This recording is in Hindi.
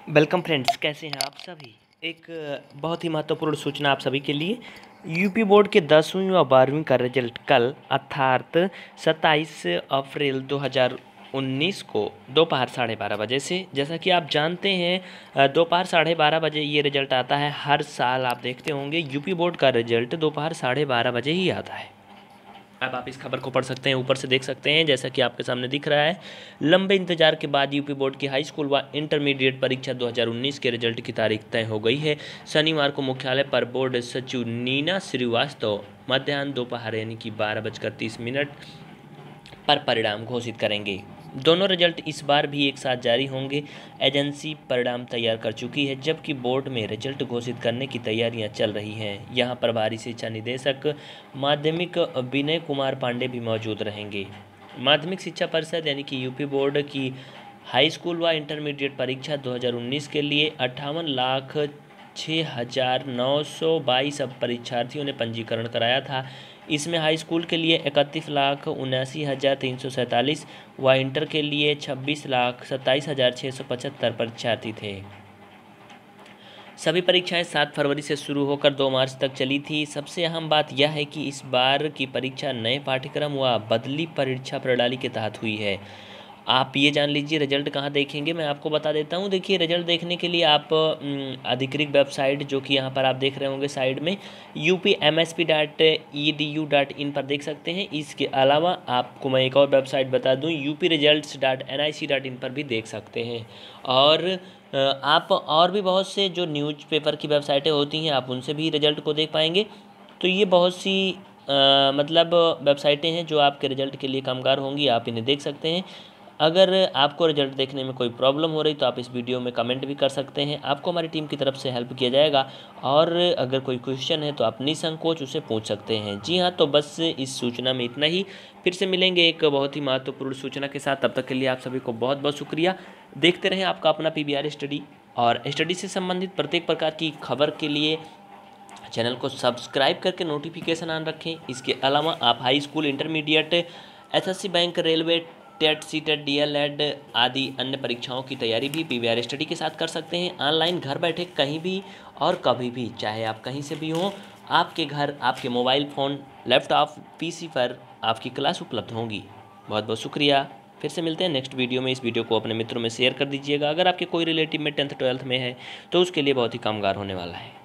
वेलकम फ्रेंड्स, कैसे हैं आप सभी। एक बहुत ही महत्वपूर्ण सूचना आप सभी के लिए। यूपी बोर्ड के 10वीं व 12वीं का रिजल्ट कल अर्थात 27 अप्रैल 2019 को दोपहर 12:30 बजे से, जैसा कि आप जानते हैं दोपहर 12:30 बजे ये रिजल्ट आता है। हर साल आप देखते होंगे यूपी बोर्ड का रिजल्ट दोपहर 12:30 बजे ही आता है। अब आप इस खबर को पढ़ सकते हैं, ऊपर से देख सकते हैं, जैसा कि आपके सामने दिख रहा है। लंबे इंतजार के बाद यूपी बोर्ड की हाई स्कूल व इंटरमीडिएट परीक्षा 2019 के रिजल्ट की तारीख तय हो गई है। शनिवार को मुख्यालय पर बोर्ड सचिव नीना श्रीवास्तव मध्याह्न दोपहर यानी कि 12:30 पर परिणाम घोषित करेंगे। दोनों रिजल्ट इस बार भी एक साथ जारी होंगे। एजेंसी परिणाम तैयार कर चुकी है, जबकि बोर्ड में रिजल्ट घोषित करने की तैयारियां चल रही हैं। यहां प्रभारी शिक्षा निदेशक माध्यमिक विनय कुमार पांडे भी मौजूद रहेंगे। माध्यमिक शिक्षा परिषद यानी कि यूपी बोर्ड की हाई स्कूल व इंटरमीडिएट परीक्षा 2019 के लिए 58,06,922 परीक्षार्थियों ने पंजीकरण कराया था। इसमें हाई स्कूल के लिए 31,79,347 व इंटर के लिए 26,27,675 परीक्षार्थी थे। सभी परीक्षाएं 7 फरवरी से शुरू होकर 2 मार्च तक चली थी। सबसे अहम बात यह है कि इस बार की परीक्षा नए पाठ्यक्रम व बदली परीक्षा प्रणाली के तहत हुई है। आप ये जान लीजिए रिजल्ट कहाँ देखेंगे, मैं आपको बता देता हूँ। देखिए, रिजल्ट देखने के लिए आप अधिकृत वेबसाइट जो कि यहाँ पर आप देख रहे होंगे साइड में upmsp.edu.in पर देख सकते हैं। इसके अलावा आपको मैं एक और वेबसाइट बता दूँ, upresults.nic.in पर भी देख सकते हैं। और आप और भी बहुत से जो न्यूज़पेपर की वेबसाइटें होती हैं, आप उनसे भी रिजल्ट को देख पाएंगे। तो ये बहुत सी मतलब वेबसाइटें हैं जो आपके रिजल्ट के लिए कामगार होंगी, आप इन्हें देख सकते हैं। अगर आपको रिजल्ट देखने में कोई प्रॉब्लम हो रही तो आप इस वीडियो में कमेंट भी कर सकते हैं, आपको हमारी टीम की तरफ से हेल्प किया जाएगा। और अगर कोई क्वेश्चन है तो आप निसंकोच उसे पूछ सकते हैं। जी हाँ, तो बस इस सूचना में इतना ही। फिर से मिलेंगे एक बहुत ही महत्वपूर्ण सूचना के साथ। तब तक के लिए आप सभी को बहुत बहुत शुक्रिया। देखते रहें आपका अपना PBR स्टडी, और स्टडी से संबंधित प्रत्येक प्रकार की खबर के लिए चैनल को सब्सक्राइब करके नोटिफिकेशन ऑन रखें। इसके अलावा आप high school, intermediate, SSC bank, railway, TET, CTET, DLED आदि अन्य परीक्षाओं की तैयारी भी PBR स्टडी के साथ कर सकते हैं। ऑनलाइन घर बैठे कहीं भी और कभी भी, चाहे आप कहीं से भी हों, आपके घर, आपके मोबाइल फ़ोन, लैपटॉप, PC पर आपकी क्लास उपलब्ध होंगी। बहुत बहुत शुक्रिया। फिर से मिलते हैं नेक्स्ट वीडियो में। इस वीडियो को अपने मित्रों में शेयर कर दीजिएगा। अगर आपके कोई रिलेटिव में 10th 12th में है तो उसके लिए बहुत ही कामगार होने वाला है।